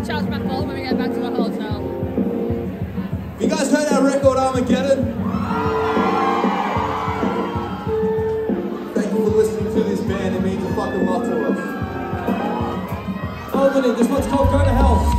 to charge back home when we get back to the hotel. Have you guys heard our record Armageddon? Thank you for listening to this band, it means a fucking lot to us. Albany, this one's called Go to Hell.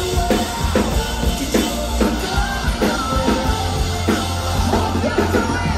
Go